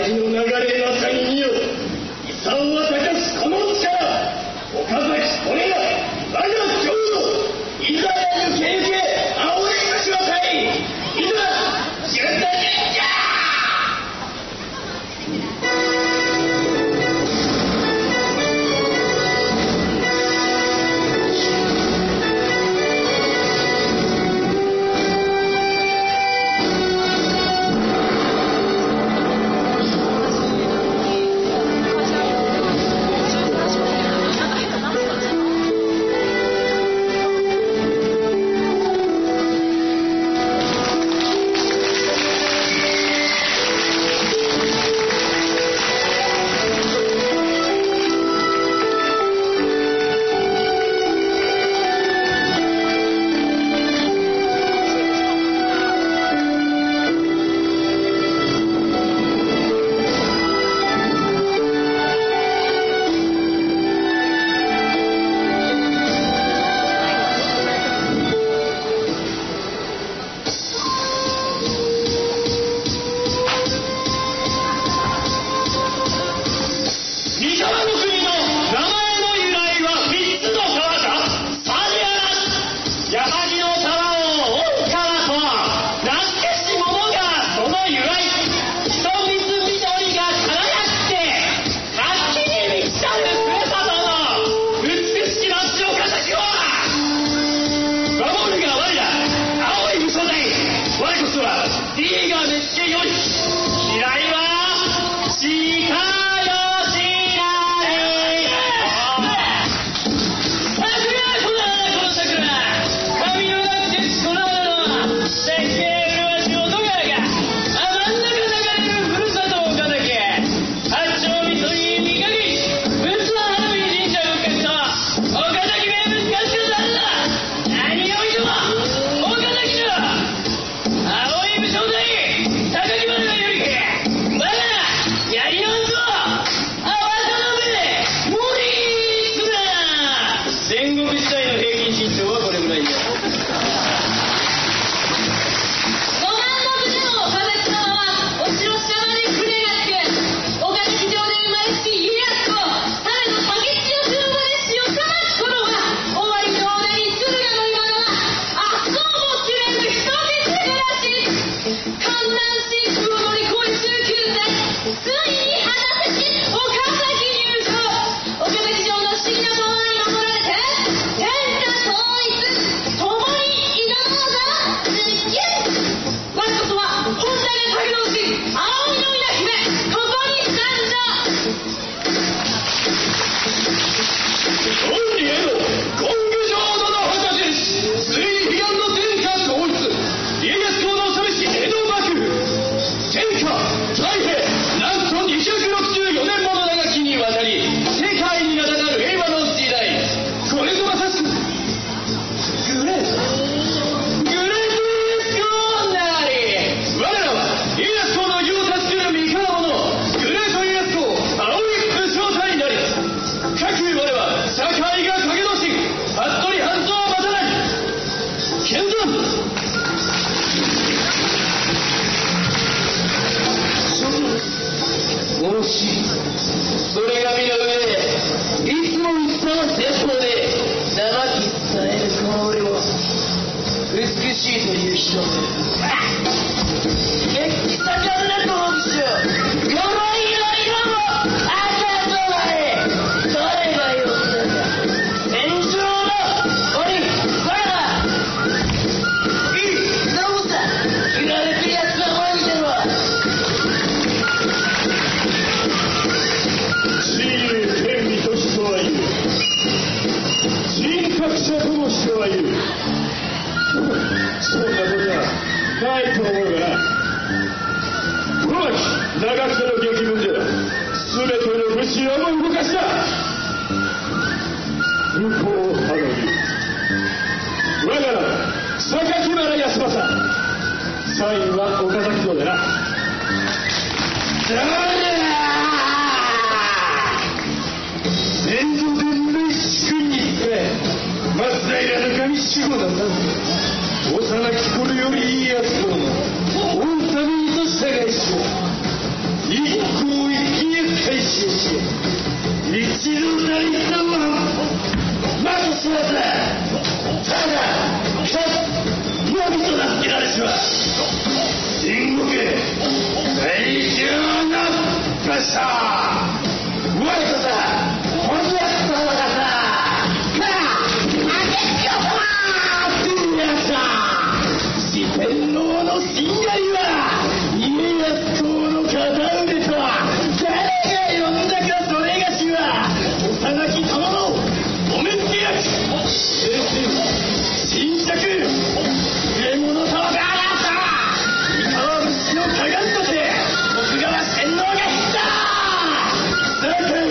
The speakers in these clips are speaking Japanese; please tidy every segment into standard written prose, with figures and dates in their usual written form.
大事の流れの谷によ功を果たすこの力、岡崎これが我が郷土、いざ抜け抜け青い橋の隊、いざ出陣じゃ。 幼き頃よりいいやつを御旅と探し一し一度なりさままずしますただのみと名付けられしは戦国最強の武将我こそ本当はそうださ四天王のしんがりは家康公の片腕とは誰が呼んだかそれがしは幼き殿のお目付け役新着入れ物とが上がった三河武士のかがんとて徳川天皇が引ったさかい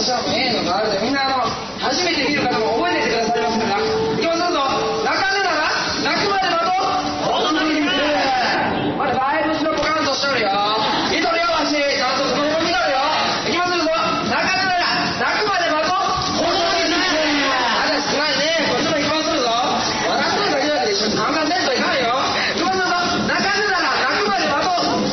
しはも A のガールで、みんな初めて見る方も覚えててくださいますから。いきますぞ。泣かねえなら泣くまで待とう。まだだいぶ後ろポカンとしとるよ。見とるよわし、ちゃんとそこも見とるよ。いきますぞ。泣かねえなら泣くまで待とう。まだ少ないね。こっちもいきますぞ。笑ってるだけだけで一緒に参加せんといかんよ。いきますぞ。泣かねえなら泣くまで待とう。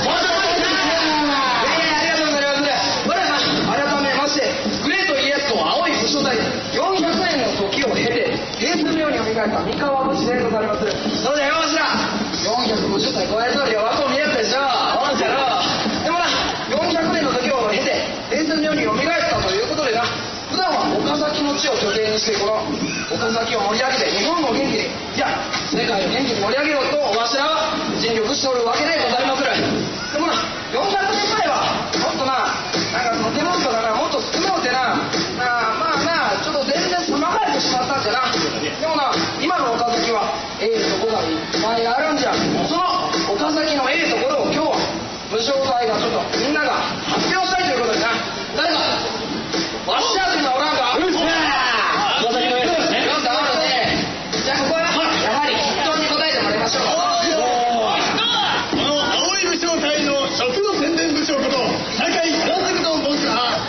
ありがとうございます。我ら改めましてグレート家康公青い武将隊400年の時を経て平成のように蘇った三河武士でございます。そうだよわしら450歳超えとるよ。若を見えたでしょ。そうじゃろ。でもな400年の時を経て平成のように蘇ったということでな、普段は岡崎の地を拠点にしてこの岡崎を盛り上げて日本を元気に、いや世界を元気に盛り上げようとわしらは尽力しておるわけでございまする。でもな400年前はもっとなんかその手元がもっと少なくてまあちょっと全然様変わりしてしまったんじゃな。でも今の岡崎はとこがいっぱいあるんじゃ。その岡崎のところを今日は武将隊がちょっとみんなが発表したいということでな。誰かわしらというのはおらんか。岡崎のですね。なんだあるね。じゃあここはやはり筆頭に答えてもらいましょう。 この青い武将隊の食の宣伝部長こと酒井川崎のボスが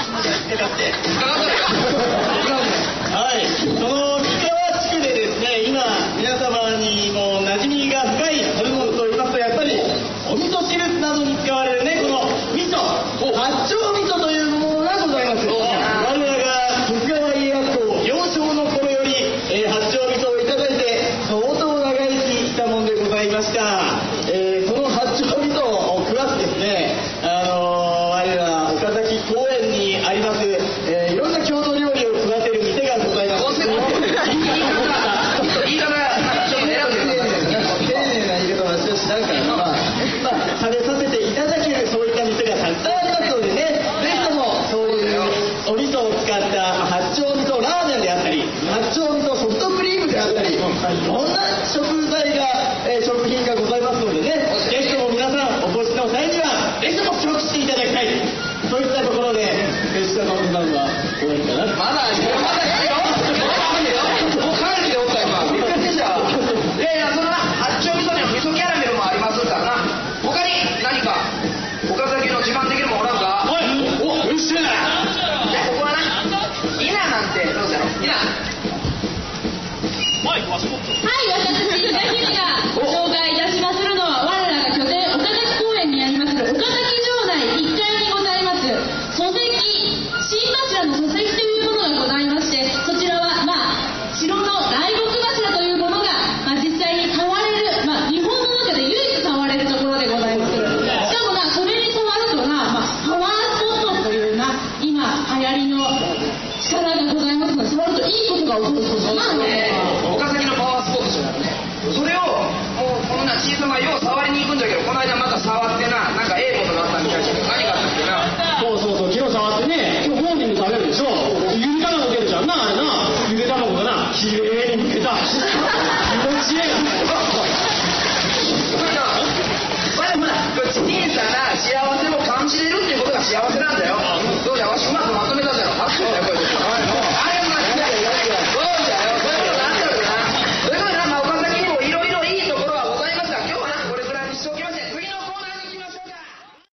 はい、その三河地区でですね、今皆様にも馴染みが深い食べ物といいますと、やっぱりお味噌汁などに使われるね、この味噌、八丁味噌というものがございます。我らが徳川家康公幼少の頃より、八丁味噌をいただいて相当長生きしたもんでございました。その八丁味噌を食わずですね、我ら岡崎公園にあります、いろんな郷土料理を食わせる店がございます。 言い方ちょっと選んでください。 丁寧な言い方はしながら、食べさせていただけるそういった店がたくさんありますのでね、ぜひともそういうお味噌を使った八丁味噌ラーメンであったり、八丁味噌ソフトクリームであったり、いろんな食材が、食品がございますのでね、ぜひとも皆さんお越しの際にはぜひとも試食していただきたい。そういったところで下のお値段はどういかな。 まだいるよ。もうかなりでおった今。びっくりした。いやその八丁味噌には味噌キャラメルもありますからな。他に何か岡崎の自慢できるもんおらんか。 おっしゃ。 じゃあここはな稲なんてどうだろう。稲。 はい、私東姫が紹介いたしまするのは、我らが拠点岡崎公園にあります岡崎城内1階にございます礎石、新柱の礎石というものがございまして、そちらは城の大黒柱というものが、実際に触れる、日本の中で唯一触れるところでございます。しかもそれに触るとパワースポットという今流行りの力がございますので、触るといいことが起こるそうです。